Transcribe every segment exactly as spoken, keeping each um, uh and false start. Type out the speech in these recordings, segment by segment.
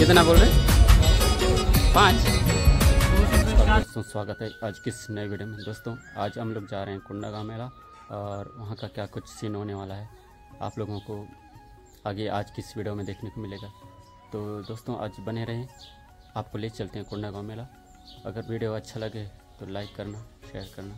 कितना बोल रहे? पाँच। दोस्तों स्वागत है आज किस नए वीडियो में। दोस्तों आज हम लोग जा रहे हैं कोंडागांव मेला और वहाँ का क्या कुछ सीन होने वाला है आप लोगों को आगे आज किस वीडियो में देखने को मिलेगा। तो दोस्तों आज बने रहें, आपको ले चलते हैं कोंडागांव मेला। अगर वीडियो अच्छा लगे तो लाइक करना, शेयर करना।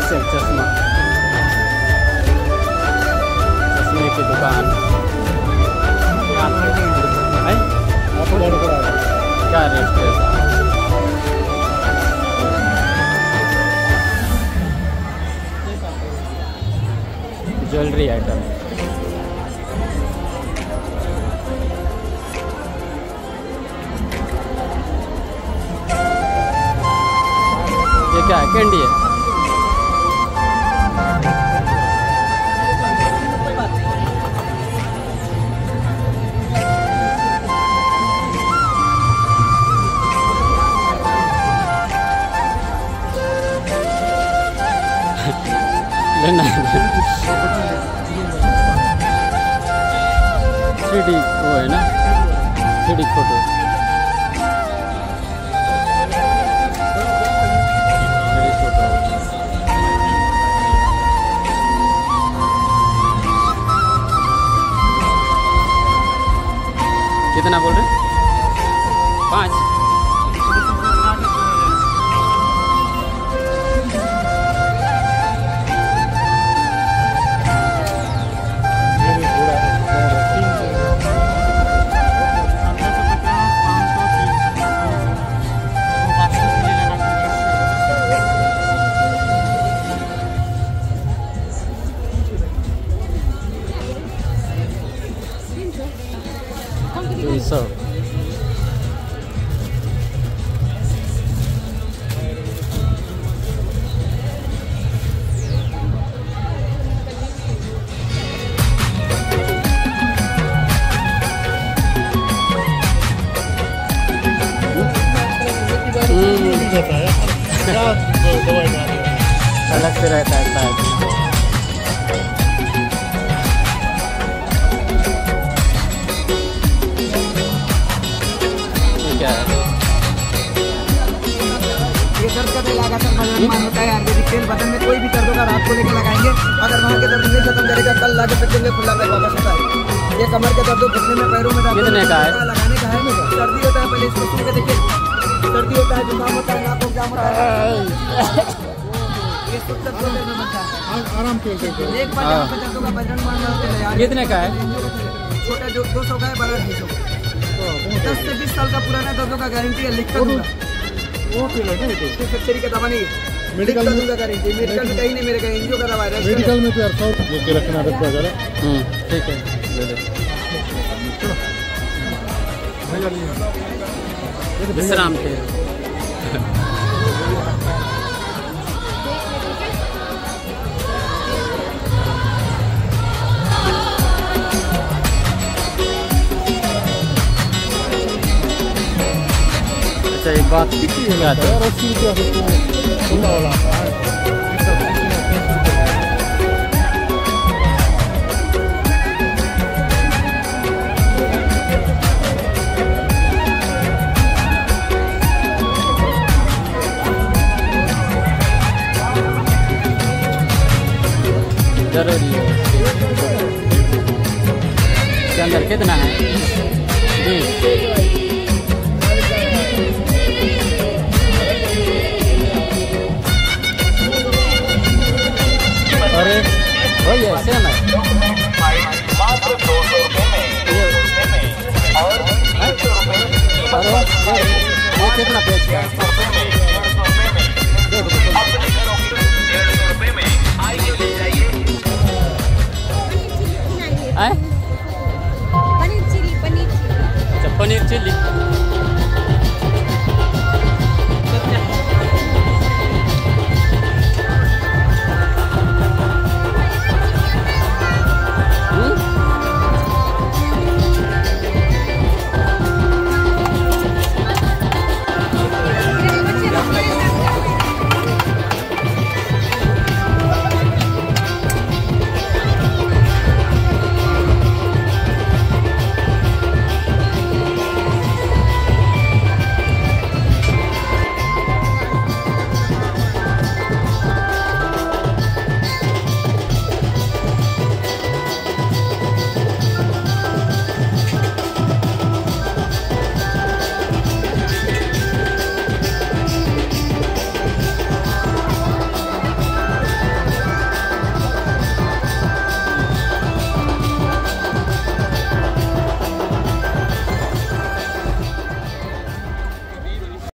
होलसेल चश्मा चश्मे की दुकान। क्या रेट है? Jewellery item. ये क्या है? कैंडी है। लेना थ्री डी वो है ना, थ्री डी फोटो। कितना बोल रहे? पाँच। तीन सौ। अलग से रहता है शायद। क्या है? ये दर्द का तेल आगा सर बदन होता है आयुर्वेदिक तेल। बदन में कोई भी दर्द होगा रात को लेकर लगाएंगे, अगर वहाँ के दर्द नहीं खत्म करेगा कल लाके फिर खुला पैर वापस होता है। ये कमर के दर्द घुटने में पैरों में कितने का है? लगाने का है। सर्दी होता है पहले इसको सुन के देखिए। सर्दी होता है, जुकाम होता है, नाक जाम होता है। ये सब दर्द में बनता है। आराम से एक बार यहाँ पे दर्द का बजरंग बाण। कितने का है? छोटा जो दो सौ का है, बड़ा ढाई सौ। दस से बीस साल का पुराना दर्दों का गारंटी है, लिख कर दूंगा। वो फैक्ट्री का दवा नहीं है, मेडिकल में गारंटी। मेडिकल में कहीं नहीं मेरे का एनजीओ का दवा है। मेडिकल में तो यार सौ लेके रखना रखा जरा। हम्म ठीक है, ले ले। विश्राम के अच्छा एक बात क्या था? जरूरी है। इसके अंदर कितना है? बीस। अरे वही है, सेम है। मात्र दो सौ रुपये में और तीन सौ रुपये ये कितना पेज का है? Paneer chilli, paneer chilli. अच्छा पनीर चिली।